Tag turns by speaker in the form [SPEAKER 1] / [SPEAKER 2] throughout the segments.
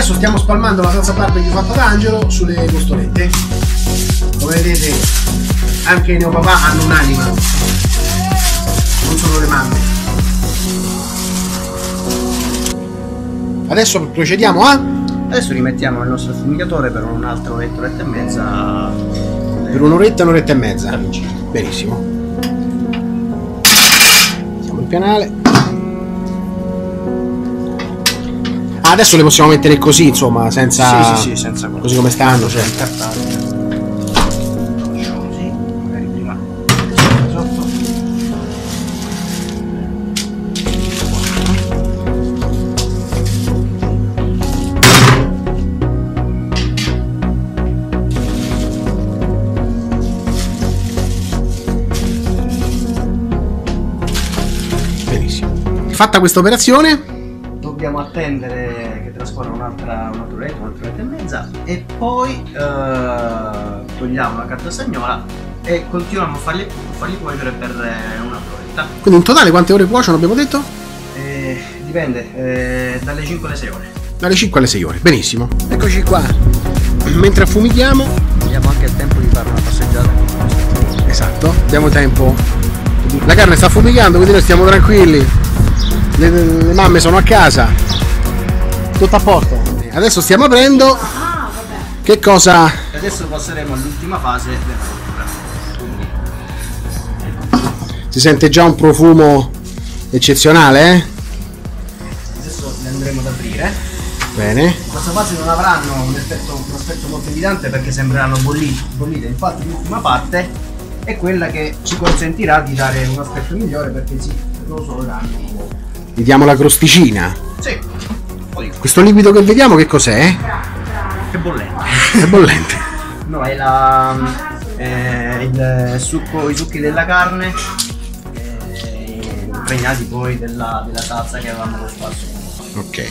[SPEAKER 1] Adesso stiamo spalmando la salsa barbecue fatta da Angelo sulle costolette. Come vedete anche i neopapà hanno un'anima, non solo le mamme. Adesso procediamo a...
[SPEAKER 2] Adesso rimettiamo il nostro affumigatore per un'altra oretta e mezza.
[SPEAKER 1] Per un'oretta e mezza. Benissimo. Siamo in pianale. Adesso le possiamo mettere così, insomma, senza...
[SPEAKER 2] Sì, senza quello.
[SPEAKER 1] Così come stanno, cioè.
[SPEAKER 2] Così, magari prima sotto.
[SPEAKER 1] Benissimo. Fatta questa operazione,
[SPEAKER 2] Dobbiamo attendere che trascorra un'altra oretta e mezza e poi togliamo la carta stagnola e continuiamo a farli cuocere per un'altra oretta.
[SPEAKER 1] quindi in totale quante ore cuociono abbiamo detto?
[SPEAKER 2] Dipende, dalle 5 alle 6 ore.
[SPEAKER 1] Dalle 5 alle 6 ore, benissimo. Eccoci qua. Mentre affumighiamo,
[SPEAKER 2] Abbiamo anche il tempo di fare una passeggiata.
[SPEAKER 1] esatto, abbiamo tempo. La carne sta affumicando, quindi noi stiamo tranquilli. Le mamme sono a casa. Tutto a posto. Adesso stiamo aprendo. Che cosa?
[SPEAKER 2] Adesso passeremo all'ultima fase della cottura.
[SPEAKER 1] Si sente già un profumo eccezionale, eh?
[SPEAKER 2] Adesso le andremo ad aprire.
[SPEAKER 1] Bene.
[SPEAKER 2] In questa fase non avranno un aspetto molto evidente perché sembreranno bollite. Infatti l'ultima parte è quella che ci consentirà di dare un aspetto migliore perché si rosoleranno.
[SPEAKER 1] Gli diamo la crosticina.
[SPEAKER 2] Sì,
[SPEAKER 1] Questo liquido che vediamo che cos'è?
[SPEAKER 2] che bollente.
[SPEAKER 1] È bollente.
[SPEAKER 2] No, è il succo, i succhi della carne impregnati poi della salsa che avevamo cosparso.
[SPEAKER 1] Ok.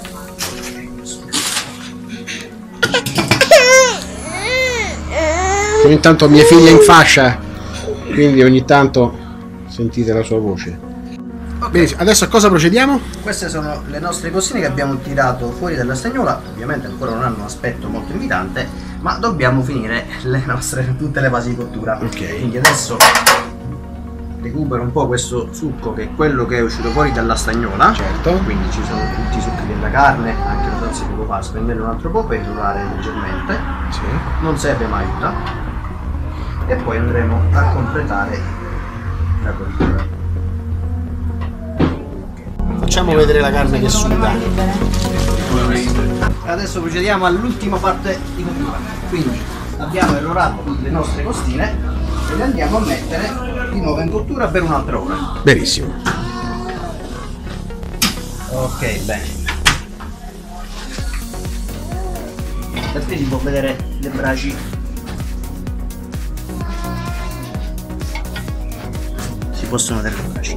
[SPEAKER 1] Ogni tanto mia figlia è in fascia, quindi ogni tanto sentite la sua voce. Benissimo, adesso a cosa procediamo?
[SPEAKER 2] Queste sono le nostre costine che abbiamo tirato fuori dalla stagnola. Ovviamente ancora non hanno un aspetto molto invitante, ma dobbiamo finire tutte le fasi di cottura.
[SPEAKER 1] Ok.
[SPEAKER 2] Quindi adesso recupero un po' questo succo che è quello che è uscito fuori dalla stagnola.
[SPEAKER 1] Certo.
[SPEAKER 2] Quindi ci sono tutti i succhi della carne, anche la salsa di poco fa, spendere un altro po' per durare leggermente.
[SPEAKER 1] Sì.
[SPEAKER 2] Non serve mai aiuta. E poi andremo a completare la cottura.
[SPEAKER 1] Facciamo vedere la carne che suda.
[SPEAKER 2] Adesso procediamo all'ultima parte di cottura. Quindi abbiamo irrorato le nostre costine e le andiamo a mettere di nuovo in cottura per un'altra ora.
[SPEAKER 1] Benissimo.
[SPEAKER 2] Ok, bene. Da qui si può vedere le braci. Si possono vedere le braci.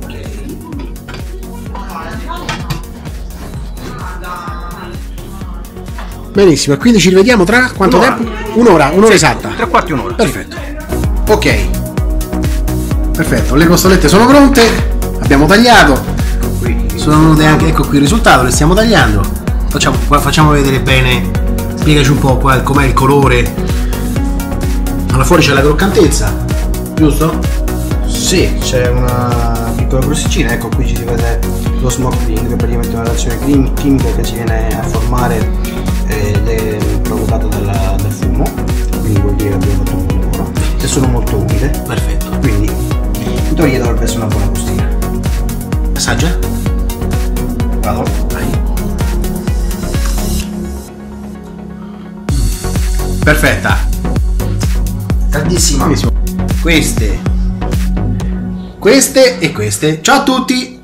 [SPEAKER 1] Benissimo, e quindi ci rivediamo tra quanto
[SPEAKER 2] Un'ora.
[SPEAKER 1] tempo? Un'ora, un'ora esatta.
[SPEAKER 2] 3/4 un'ora.
[SPEAKER 1] Perfetto. Ok. Perfetto, le costolette sono pronte, abbiamo tagliato.
[SPEAKER 2] Qui.
[SPEAKER 1] Sono venute anche, ecco qui il risultato, le stiamo tagliando. Facciamo vedere bene, spiegaci un po' com'è il colore. Alla fuori c'è la croccantezza, giusto?
[SPEAKER 2] Sì, c'è una piccola crosticina, ecco qui ci si vede lo smoke ring, che è praticamente una reazione chimica che si viene a formare provocata dal fumo, quindi vuol dire che abbiamo fatto un buon lavoro e sono molto umide.
[SPEAKER 1] Perfetto.
[SPEAKER 2] Quindi in teoria dovrebbe essere una buona costina.
[SPEAKER 1] Assaggia?
[SPEAKER 2] Vado?
[SPEAKER 1] Vai. Perfetta.
[SPEAKER 2] Caldissima.
[SPEAKER 1] Benissimo. Queste e queste. Ciao a tutti!